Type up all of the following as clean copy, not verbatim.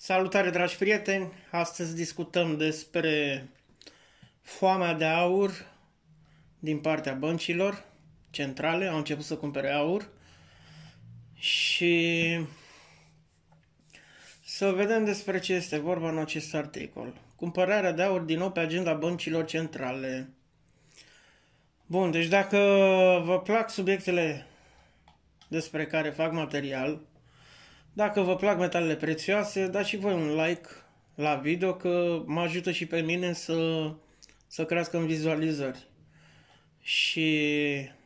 Salutare, dragi prieteni! Astăzi discutăm despre foamea de aur din partea băncilor centrale. Au început să cumpere aur și să vedem despre ce este vorba în acest articol. Cumpărarea de aur din nou pe agenda băncilor centrale. Bun, deci dacă vă plac subiectele despre care fac material, dacă vă plac metalele prețioase, dați și voi un like la video, că mă ajută și pe mine să crească în vizualizări. Și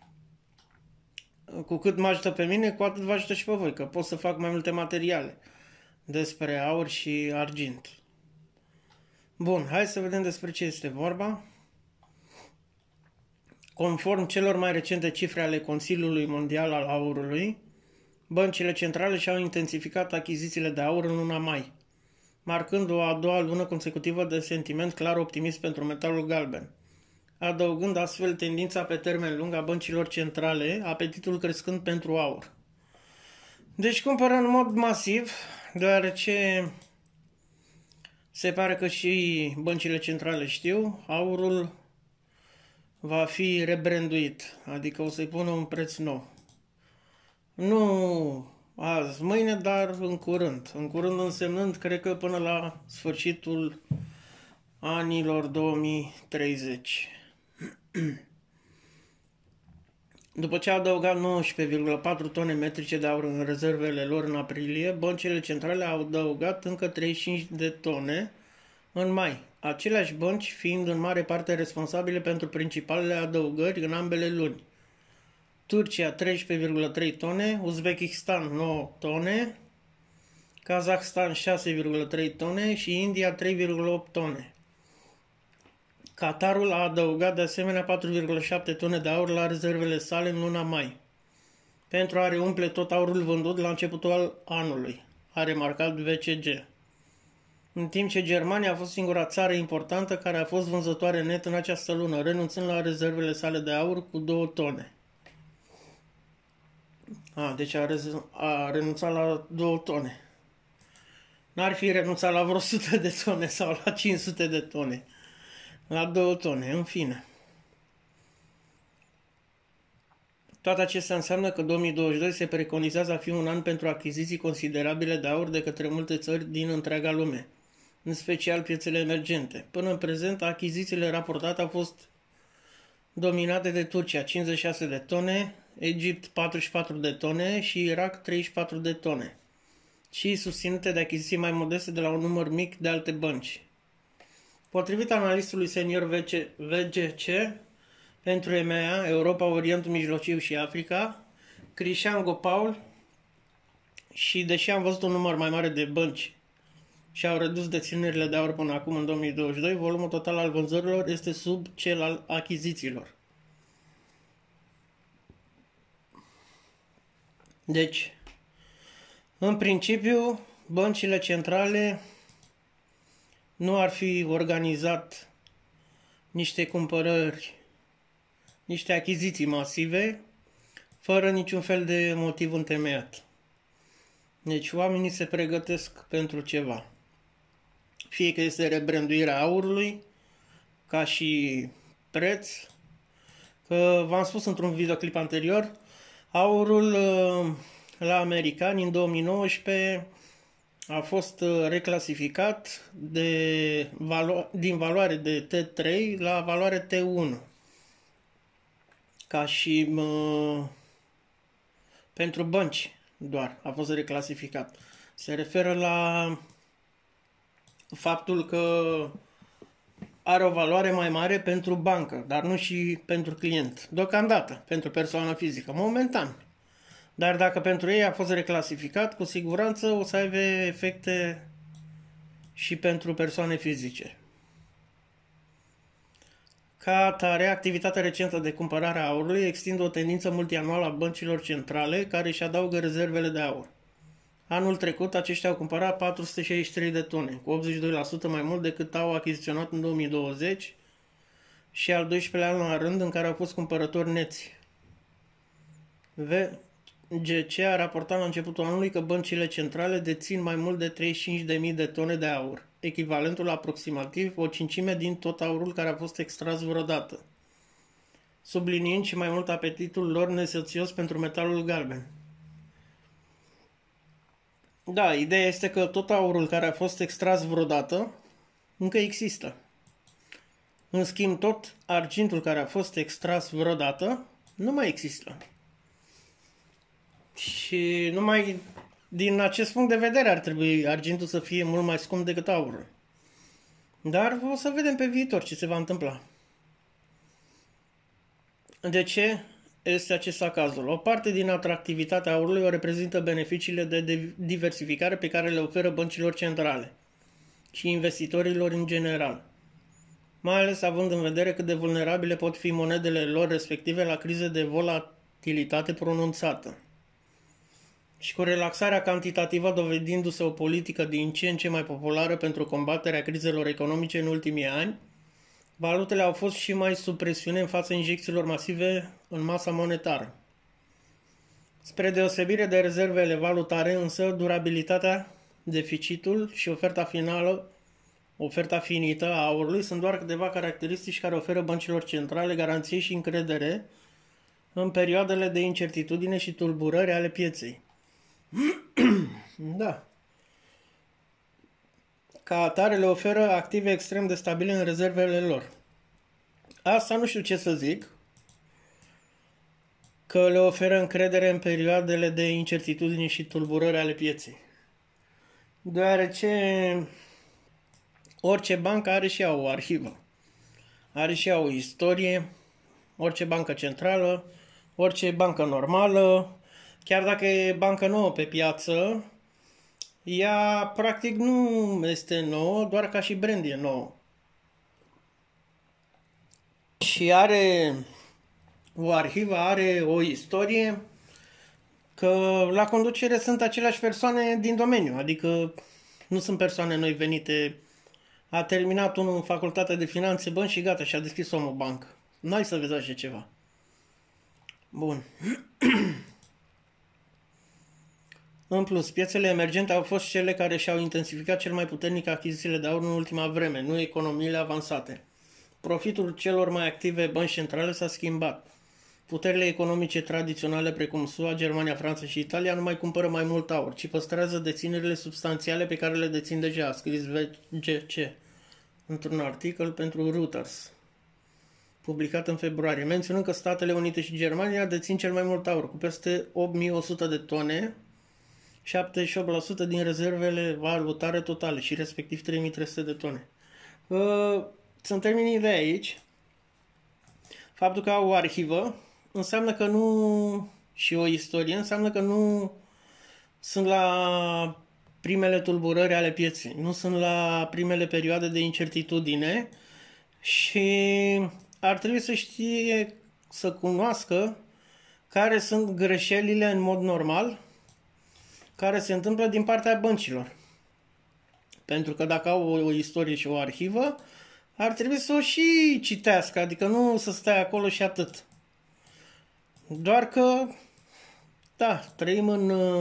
cu cât mă ajută pe mine, cu atât vă ajută și pe voi, că pot să fac mai multe materiale despre aur și argint. Bun, hai să vedem despre ce este vorba. Conform celor mai recente cifre ale Consiliului Mondial al Aurului, băncile centrale și-au intensificat achizițiile de aur în luna mai, marcând o a doua lună consecutivă de sentiment clar optimist pentru metalul galben, adăugând astfel tendința pe termen lung a băncilor centrale, apetitul crescând pentru aur. Deci cumpără în mod masiv, deoarece se pare că și băncile centrale știu, aurul va fi rebranduit, adică o să-i pună un preț nou. Nu azi, mâine, dar în curând. În curând însemnând, cred că până la sfârșitul anilor 2030. După ce a adăugat 19,4 tone metrice de aur în rezervele lor în aprilie, băncile centrale au adăugat încă 35 de tone în mai. Aceleași bănci fiind în mare parte responsabile pentru principalele adăugări în ambele luni. Turcia 13,3 tone, Uzbekistan 9 tone, Kazakhstan 6,3 tone și India 3,8 tone. Qatarul a adăugat de asemenea 4,7 tone de aur la rezervele sale în luna mai, pentru a reumple tot aurul vândut la începutul anului, a remarcat VCG. În timp ce Germania a fost singura țară importantă care a fost vânzătoare net în această lună, renunțând la rezervele sale de aur cu 2 tone. Deci a renunțat la 2 tone. N-ar fi renunțat la vreo 100 de tone sau la 500 de tone. La 2 tone, în fine. Toate acestea înseamnă că 2022 se preconizează a fi un an pentru achiziții considerabile de aur de către multe țări din întreaga lume, în special piețele emergente. Până în prezent, achizițiile raportate au fost dominate de Turcia, 56 de tone, Egipt 44 de tone și Irak 34 de tone, și susținute de achiziții mai modeste de la un număr mic de alte bănci. Potrivit analistului senior VGC pentru EMEA, Europa, Orientul Mijlociu și Africa, Cristian Gopaul, și deși am văzut un număr mai mare de bănci și au redus deținerile de aur până acum în 2022, volumul total al vânzărilor este sub cel al achizițiilor. Deci, în principiu, băncile centrale nu ar fi organizat niște cumpărări, niște achiziții masive, fără niciun fel de motiv întemeiat. Deci oamenii se pregătesc pentru ceva. Fie că este rebranduirea aurului, ca și preț, că v-am spus într-un videoclip anterior, aurul la americani în 2019 a fost reclasificat din valoare de T3 la valoare T1. Ca și pentru bănci doar a fost reclasificat. Se referă la faptul că are o valoare mai mare pentru bancă, dar nu și pentru client. Deocamdată, pentru persoană fizică, momentan. Dar dacă pentru ei a fost reclasificat, cu siguranță o să aibă efecte și pentru persoane fizice. Ca atare, activitatea recentă de cumpărare a aurului extinde o tendință multianuală a băncilor centrale care își adaugă rezervele de aur. Anul trecut, aceștia au cumpărat 463 de tone, cu 82% mai mult decât au achiziționat în 2020 și al 12-lea an la rând în care au fost cumpărători neți. GC a raportat la începutul anului că băncile centrale dețin mai mult de 35.000 de tone de aur, echivalentul aproximativ o cincime din tot aurul care a fost extras vreodată, subliniind și mai mult apetitul lor nesățios pentru metalul galben. Da, ideea este că tot aurul care a fost extras vreodată încă există. În schimb, tot argintul care a fost extras vreodată nu mai există. Și numai din acest punct de vedere ar trebui argintul să fie mult mai scump decât aurul. Dar o să vedem pe viitor ce se va întâmpla. De ce este acesta cazul? O parte din atractivitatea aurului o reprezintă beneficiile de diversificare pe care le oferă băncilor centrale și investitorilor în general, mai ales având în vedere cât de vulnerabile pot fi monedele lor respective la crize de volatilitate pronunțată. Și cu relaxarea cantitativă dovedindu-se o politică din ce în ce mai populară pentru combaterea crizelor economice în ultimii ani, valutele au fost și mai sub presiune în fața injecțiilor masive în masa monetară. Spre deosebire de rezervele valutare, însă, durabilitatea, deficitul și oferta finită a aurului sunt doar câteva caracteristici care oferă băncilor centrale garanție și încredere în perioadele de incertitudine și tulburări ale pieței. Da. Ca atare le oferă active extrem de stabile în rezervele lor. Asta nu știu ce să zic, că le oferă încredere în perioadele de incertitudine și tulburări ale pieței. Deoarece orice bancă are și ea o arhivă, are și ea o istorie, orice bancă centrală, orice bancă normală, chiar dacă e bancă nouă pe piață, ea practic nu este nouă, doar ca și brand e nouă. Și are o arhivă, are o istorie, că la conducere sunt aceleași persoane din domeniu, adică nu sunt persoane noi venite. A terminat unul în facultatea de finanțe, bănci și gata, și-a deschis omul bancă. N-ai să vezi așa ceva. Bun. În plus, piețele emergente au fost cele care și-au intensificat cel mai puternic achizițiile de aur în ultima vreme, nu economiile avansate. Profitul celor mai active bănci centrale s-a schimbat. Puterile economice tradiționale precum SUA, Germania, Franța și Italia nu mai cumpără mai mult aur, ci păstrează deținerile substanțiale pe care le dețin deja, a scris VGC într-un articol pentru Reuters, publicat în februarie, menționând că Statele Unite și Germania dețin cel mai mult aur, cu peste 8100 de tone, 78% din rezervele valutare totale și respectiv 3300 de tone. Să-mi termin ideea aici. Faptul că au o arhivă înseamnă că nu, și o istorie, înseamnă că nu sunt la primele tulburări ale pieței, nu sunt la primele perioade de incertitudine și ar trebui să știe, să cunoască care sunt greșelile în mod normal care se întâmplă din partea băncilor. Pentru că dacă au o istorie și o arhivă, ar trebui să o și citească, adică nu să stai acolo și atât. Doar că, da, trăim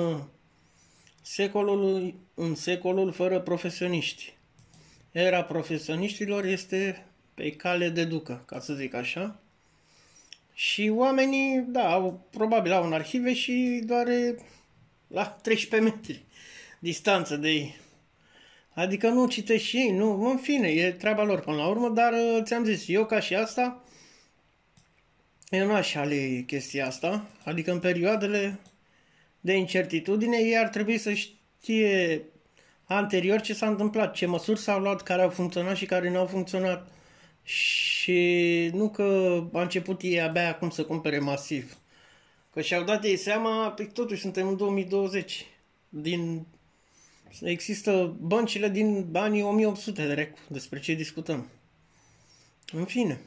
în secolul fără profesioniști. Era profesioniștilor este pe cale de ducă, ca să zic așa. Și oamenii, da, probabil au în arhive și doar la 13 metri distanță de ei. Adică nu citești și ei, nu, în fine, e treaba lor până la urmă, dar ți-am zis, eu ca și asta, eu nu aș alege chestia asta, adică în perioadele de incertitudine ei ar trebui să știe anterior ce s-a întâmplat, ce măsuri s-au luat, care au funcționat și care nu au funcționat și nu că a început ei abia acum să cumpere masiv. Că și-au dat ei seama, pe totuși suntem în 2020, există băncile din anii 1800, despre ce discutăm. În fine.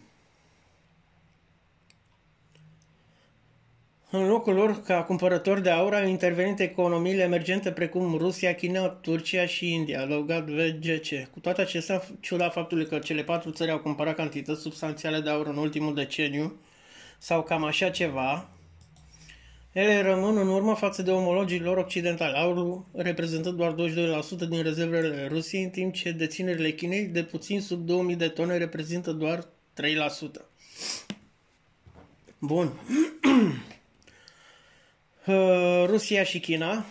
În locul lor, ca cumpărători de aur, au intervenit economiile emergente precum Rusia, China, Turcia și India, adăugat VGC. Cu toate acestea, ciuda faptului că cele 4 țări au cumpărat cantități substanțiale de aur în ultimul deceniu, sau cam așa ceva, Ele rămân în urmă față de omologii lor occidentali, aurul reprezentând doar 22% din rezervele Rusiei, în timp ce deținerile Chinei, de puțin sub 2000 de tone, reprezintă doar 3%. Bun. Rusia și China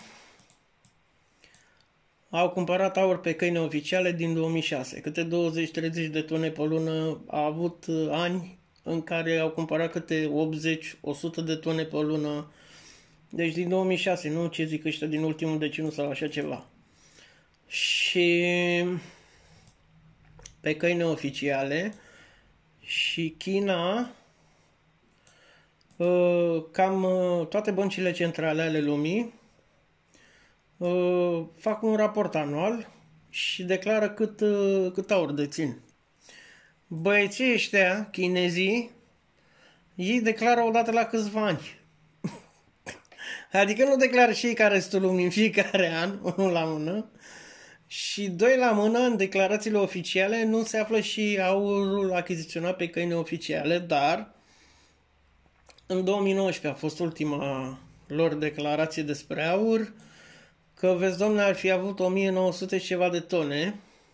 au cumpărat aur pe căi neoficiale din 2006. Câte 20-30 de tone pe lună. A avut ani în care au cumpărat câte 80-100 de tone pe lună. Deci din 2006, nu ce zic ăștia din ultimul deceniu sau așa ceva. Și pe căi neoficiale. Și China, cam toate băncile centrale ale lumii fac un raport anual și declară cât aur dețin. Băieții ăștia, chinezii, ei declară odată la câțiva ani. Adică nu declară și ei ca restul lumii în fiecare an, unul la mână. Și doi la mână, în declarațiile oficiale, nu se află și aurul achiziționat pe căi neoficiale, dar în 2019 a fost ultima lor declarație despre aur, că, vezi, domne, ar fi avut 1900 și ceva de tone,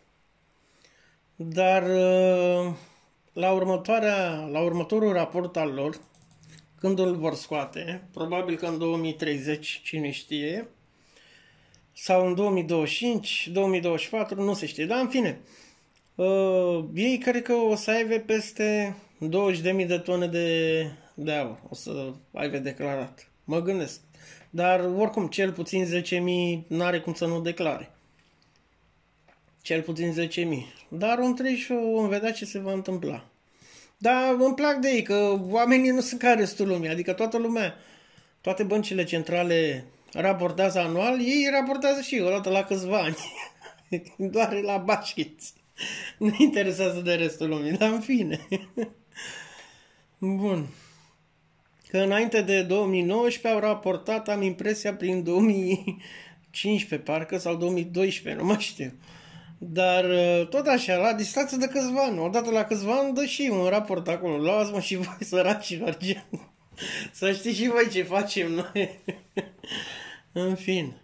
dar la următorul raport al lor, când îl vor scoate, probabil că în 2030, cine știe, sau în 2025, 2024, nu se știe, dar în fine, ei cred că o să aibă peste 20.000 de tone de aur, o să aibă declarat, mă gândesc. Dar oricum, cel puțin 10.000 n-are cum să nu declare. Cel puțin 10.000. Dar o întregi și vom vedea ce se va întâmpla. Dar îmi plac de ei, că oamenii nu sunt ca restul lumii. Adică toată lumea, toate băncile centrale raportează anual, ei raportează și odată la câțiva ani. Doar la bașchiți. Nu interesează de restul lumii, dar în fine. Bun. Că înainte de 2019 au raportat, am impresia, prin 2015 parcă, sau 2012, nu mai știu. Dar tot așa, la distanță de câțiva ani, odată la câțiva ani, dă și un raport acolo. Luați-mă și voi, săracilor, să știți și voi ce facem noi. În fine.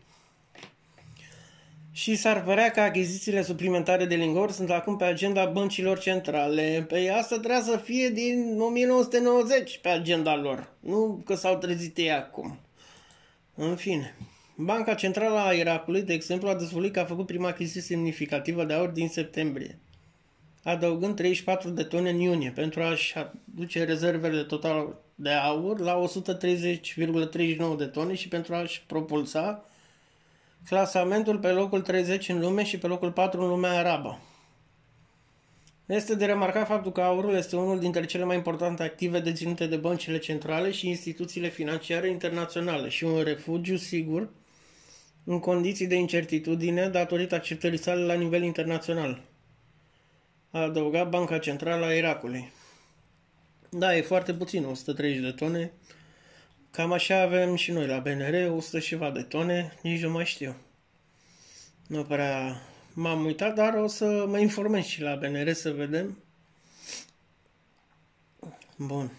Și s-ar părea că achizițiile suplimentare de lingori sunt acum pe agenda băncilor centrale. Păi asta trebuia să fie din 1990 pe agenda lor. Nu că s-au trezit ei acum. În fine. Banca Centrală a Irakului, de exemplu, a dezvăluit că a făcut prima achiziție semnificativă de aur din septembrie, adăugând 34 de tone în iunie, pentru a-și aduce rezervele totale de aur la 130,39 de tone și pentru a-și propulsa clasamentul pe locul 30 în lume și pe locul 4 în lumea arabă. Este de remarcat faptul că aurul este unul dintre cele mai importante active deținute de băncile centrale și instituțiile financiare internaționale și un refugiu sigur în condiții de incertitudine datorită acceptării sale la nivel internațional, a adăugat Banca Centrală a Irakului. Da, e foarte puțin, 130 de tone. Cam așa avem și noi la BNR, 100 și ceva de tone, nici nu mai știu. Nu prea m-am uitat, dar o să mă informez și la BNR să vedem. Bun.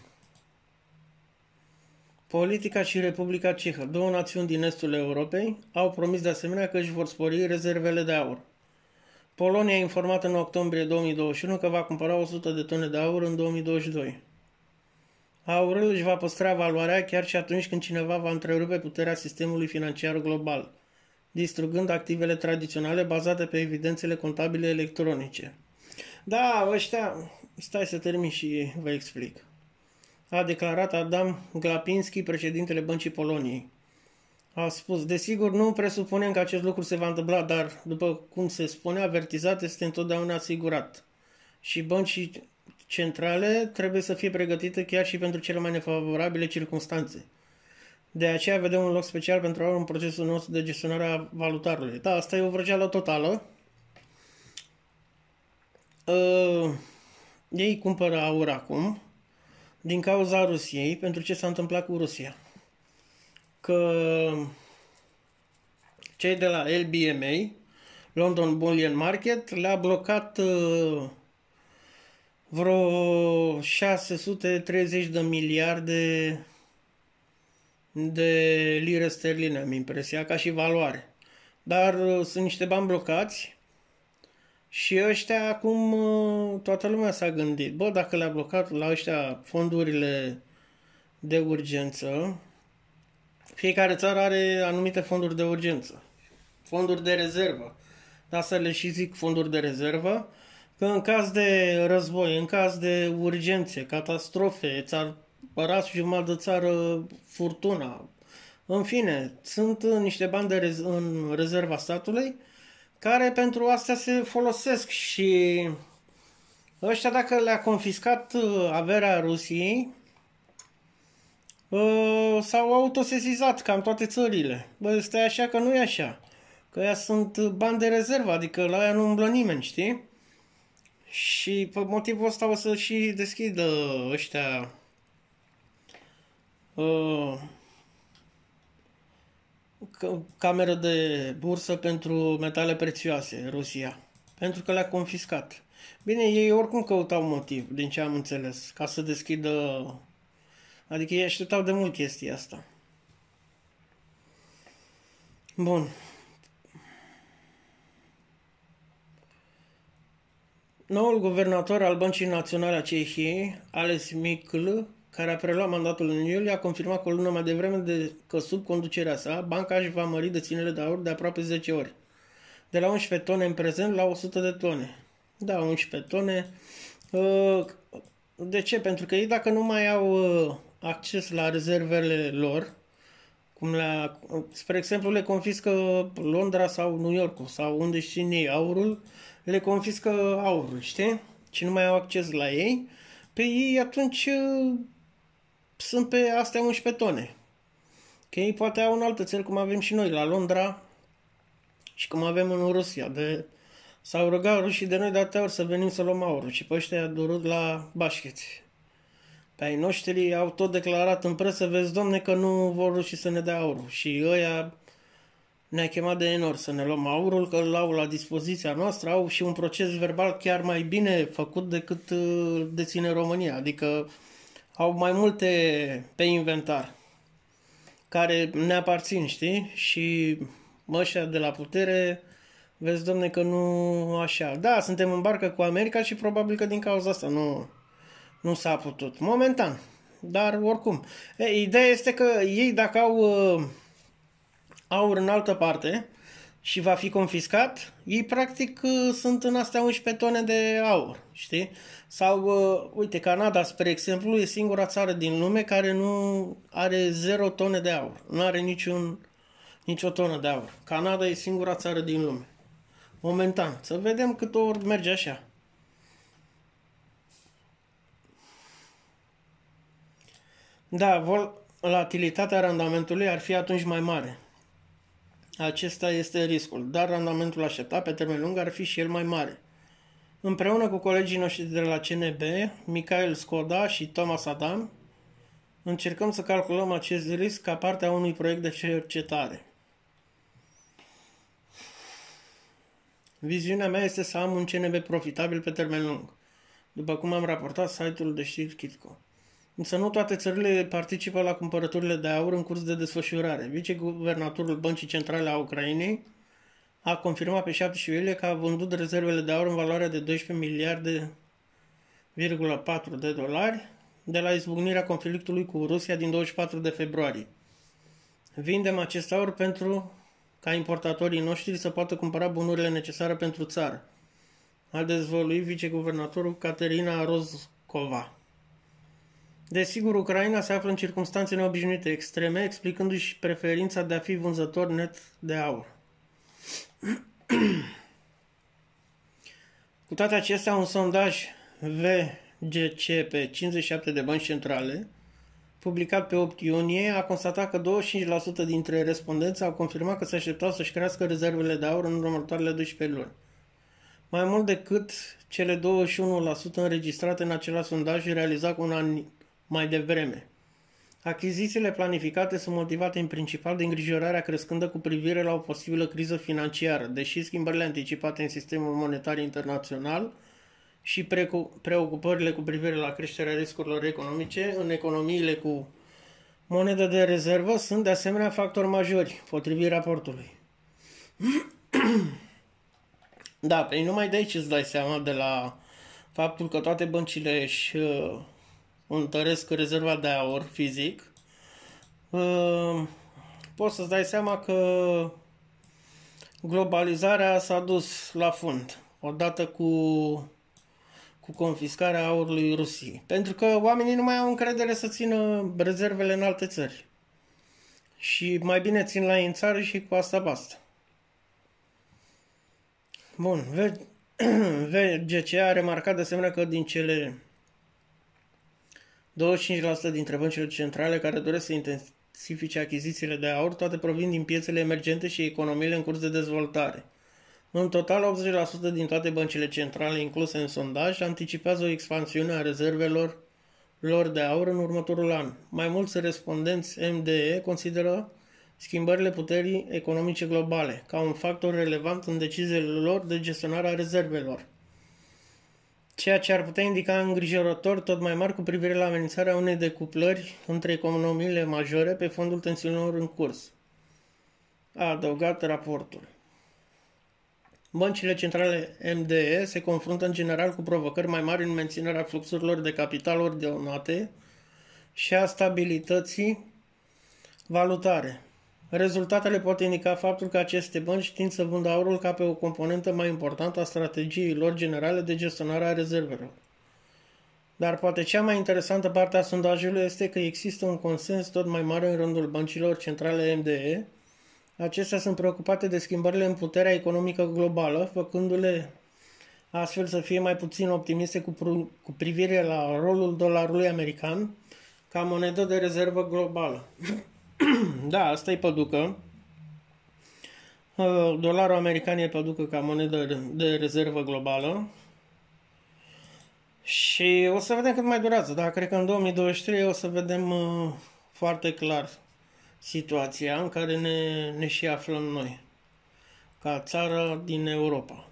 Politica și Republica Cehă, două națiuni din estul Europei, au promis de asemenea că își vor spori rezervele de aur. Polonia a informat în octombrie 2021 că va cumpăra 100 de tone de aur în 2022. Aurul își va păstra valoarea chiar și atunci când cineva va întrerupe puterea sistemului financiar global, distrugând activele tradiționale bazate pe evidențele contabile electronice. Da, ăștia, stai să termin și vă explic. A declarat Adam Glapiński, președintele Băncii Poloniei. A spus, desigur, nu presupunem că acest lucru se va întâmpla, dar, după cum se spune, avertizat este întotdeauna asigurat. Și băncii centrale trebuie să fie pregătite chiar și pentru cele mai nefavorabile circunstanțe. De aceea vedem un loc special pentru aur în procesul nostru de gestionare a valutarului. Da, asta e o vrăjeală totală. Ei cumpără aur acum din cauza Rusiei, pentru ce s-a întâmplat cu Rusia. Că cei de la LBMA, London Bullion Market, le-a blocat vreo 630 de miliarde de lire sterline, am impresia, ca și valoare. Dar sunt niște bani blocați și ăștia acum toată lumea s-a gândit. Bă, dacă le-a blocat la ăștia fondurile de urgență, fiecare țară are anumite fonduri de urgență, fonduri de rezervă. Dar să le și zic fonduri de rezervă, că în caz de război, în caz de urgențe, catastrofe, ți-ar păra jumătate de țară furtuna. În fine, sunt niște bani în rezerva statului care pentru astea se folosesc și ăștia dacă le-a confiscat averea Rusiei, s-au autosesizat cam toate țările. Bă, stai așa că nu e așa. Că ăia sunt bani de rezervă, adică la aia nu umblă nimeni, știi? Și pe motivul ăsta o să și deschidă ăștia cameră de bursă pentru metale prețioase, Rusia. Pentru că le-a confiscat. Bine, ei oricum căutau motiv, din ce am înțeles, ca să deschidă. Adică ei așteptau de mult chestia asta. Bun. Noul guvernator al Băncii Naționale a Cehiei, Ales Mikl, care a preluat mandatul în iulie, a confirmat cu o lună mai devreme că sub conducerea sa, banca își va mări deținerile de aur de aproape 10 ori. De la 11 tone în prezent la 100 de tone. Da, 11 tone. De ce? Pentru că ei dacă nu mai au acces la rezervele lor, spre exemplu, le confiscă Londra sau New York sau unde știu ei aurul, le confiscă aurul, știi? Și nu mai au acces la ei. Pe ei atunci sunt pe astea 11 tone. Că ei poate au în altă țări, cum avem și noi, la Londra și cum avem în Rusia. S-au rugat rușii de noi de atâtea ori să venim să luăm aurul și pe ăștia i-a durut la bașcheți. Pe ai noștri au tot declarat în presă, vezi, domne, că nu vor rușii să ne dea aurul. Și ăia ne-a chemat de enor să ne luăm aurul, că îl au la dispoziția noastră, au și un proces verbal chiar mai bine făcut decât deține România. Adică au mai multe pe inventar care ne aparțin, știi? Și ăștia de la putere, vezi, domne, că nu așa. Da, suntem în barcă cu America și probabil că din cauza asta nu s-a putut. Momentan. Dar oricum. Ideea este că ei dacă au aur în altă parte și va fi confiscat, ei practic sunt în astea 11 tone de aur, știi? Sau, uite, Canada, spre exemplu, e singura țară din lume care nu are 0 tone de aur. Nu are nicio tonă de aur. Canada e singura țară din lume. Momentan. Să vedem cât ori merge așa. Da, volatilitatea randamentului ar fi atunci mai mare. Acesta este riscul, dar randamentul așteptat pe termen lung ar fi și el mai mare. Împreună cu colegii noștri de la CNB, Michael Skoda și Thomas Adam, încercăm să calculăm acest risc ca parte a unui proiect de cercetare. Viziunea mea este să am un CNB profitabil pe termen lung, după cum am raportat site-ul de știri Kitco. Însă nu toate țările participă la cumpărăturile de aur în curs de desfășurare. Viceguvernatorul Băncii Centrale a Ucrainei a confirmat pe 17 iulie că a vândut rezervele de aur în valoare de 12 miliarde,4 de dolari de la izbucnirea conflictului cu Rusia din 24 de februarie. Vindem acest aur pentru ca importatorii noștri să poată cumpăra bunurile necesare pentru țară, a dezvăluit viceguvernatorul Caterina Rozcova. Desigur, Ucraina se află în circunstanțe neobișnuite extreme, explicându-și preferința de a fi vânzător net de aur. Cu toate acestea, un sondaj VGC pe 57 de bănci centrale, publicat pe 8 iunie, a constatat că 25% dintre respondenți au confirmat că se așteptau să-și crească rezervele de aur în următoarele 12 luni. Mai mult decât cele 21% înregistrate în același sondaj realizat cu un an mai devreme. Achizițiile planificate sunt motivate în principal de îngrijorarea crescândă cu privire la o posibilă criză financiară, deși schimbările anticipate în sistemul monetar internațional și preocupările cu privire la creșterea riscurilor economice în economiile cu monedă de rezervă sunt de asemenea factori majori, potrivit raportului. Da, păi numai de aici îți dai seama de la faptul că toate băncile își întăresc rezerva de aur fizic. Poți să-ți dai seama că globalizarea s-a dus la fund odată cu confiscarea aurului Rusiei. Pentru că oamenii nu mai au încredere să țină rezervele în alte țări. Și mai bine țin la ei în țară și cu asta basta. Bun, VGC a remarcat de asemenea că din cele 25% dintre băncile centrale care doresc să intensifice achizițiile de aur, toate provin din piețele emergente și economiile în curs de dezvoltare. În total, 80% din toate băncile centrale incluse în sondaj anticipează o expansiune a rezervelor lor de aur în următorul an. Mai mulți respondenți MDE consideră schimbările puterii economice globale ca un factor relevant în deciziile lor de gestionare a rezervelor, ceea ce ar putea indica îngrijorător tot mai mari cu privire la amenințarea unei decuplări între economiile majore pe fondul tensiunilor în curs, a adăugat raportul. Băncile centrale MDE se confruntă în general cu provocări mai mari în menținerea fluxurilor de capital ordonate și a stabilității valutare. Rezultatele pot indica faptul că aceste bănci tind să vândă aurul ca pe o componentă mai importantă a strategiei lor generale de gestionare a rezervelor. Dar poate cea mai interesantă parte a sondajului este că există un consens tot mai mare în rândul băncilor centrale MDE. Acestea sunt preocupate de schimbările în puterea economică globală, făcându-le astfel să fie mai puțin optimiste cu privire la rolul dolarului american ca monedă de rezervă globală. Da, asta e păducă. Dolarul american e păducă ca monedă de rezervă globală. Și o să vedem cât mai durează. Dar cred că în 2023 o să vedem foarte clar situația în care ne și aflăm noi, ca țară din Europa.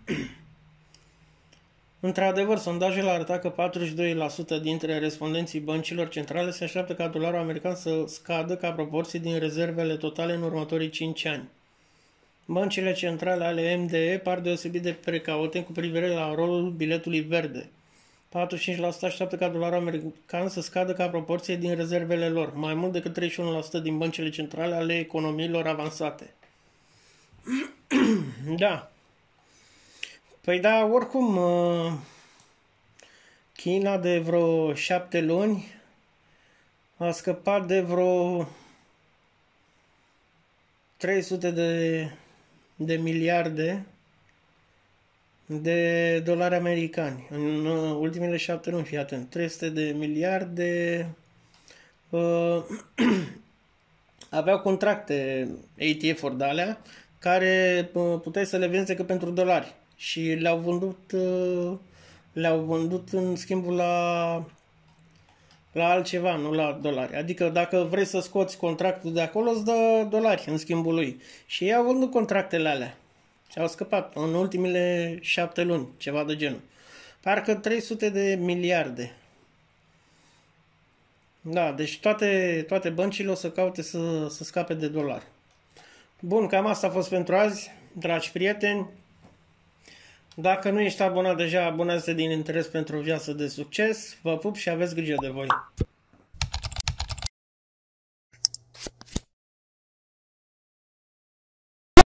Într-adevăr, sondajele arată că 42% dintre respondenții băncilor centrale se așteaptă ca dolarul american să scadă ca proporție din rezervele totale în următorii 5 ani. Băncile centrale ale MDE par deosebit de precaute cu privire la rolul biletului verde. 45% așteaptă ca dolarul american să scadă ca proporție din rezervele lor, mai mult decât 31% din băncile centrale ale economiilor avansate. Da. Păi da, oricum, China de vreo 7 luni a scăpat de vreo 300 de miliarde de dolari americani. În ultimele 7 luni, fii atent, 300 de miliarde aveau contracte ETF-uri de alea care puteai să le vinzi decât pentru dolari. Și le-au vândut în schimbul la altceva, nu la dolari. Adică dacă vrei să scoți contractul de acolo, îți dă dolari în schimbul lui. Și ei au vândut contractele alea. Și au scăpat în ultimele 7 luni, ceva de genul. Parcă 300 de miliarde. Da, deci toate băncile o să caute să scape de dolari. Bun, cam asta a fost pentru azi, dragi prieteni. Dacă nu ești abonat deja, abonați-te din interes pentru o viață de succes. Vă pup și aveți grijă de voi.